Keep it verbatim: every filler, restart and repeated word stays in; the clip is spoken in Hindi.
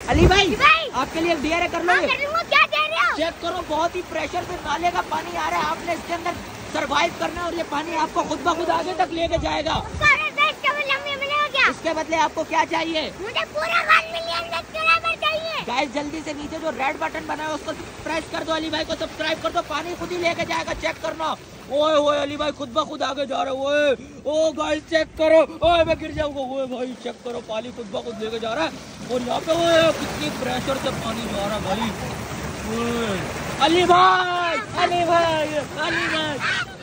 अली भाई, भाई आपके लिए डी आर ए कर लो। क्या दे रहे हो? चेक करो, बहुत ही प्रेशर से नाले का पानी आ रहा है, आपने इसके अंदर सरवाइव करना है और ये पानी आपको खुद ब खुद आगे तक लेके जाएगा। इसके बदले आपको क्या चाहिए? मुझे पूरा वन मिलियन सब्सक्राइबर चाहिए। गाइस जल्दी से नीचे जो रेड बटन बना है उसको प्रेस कर दो, अली भाई को सब्सक्राइब कर दो, पानी खुद ही लेके जाएगा। चेक करना, ओए ओए अली भाई खुद ब खुद आगे जा रहा है। ओए ओ गाइस चेक करो, ओए मैं गिर जाऊंगा। ओए भाई चेक करो, पानी खुद ब खुद लेके जा रहा है और यहाँ पे ओए कितनी प्रेशर से पानी जा रहा है भाई। ओए अली भाई, अली भाई, अली भाई।